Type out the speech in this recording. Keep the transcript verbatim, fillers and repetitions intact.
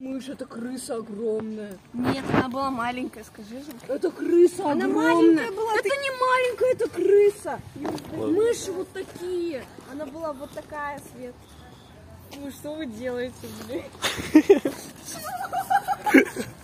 Мышь, это крыса огромная. Нет, она была маленькая, скажи же. Это крыса она огромная. Маленькая была, это ты... не маленькая, это крыса. Вот. Мыши вот такие. Она была вот такая, Свет. Ну что вы делаете, блин?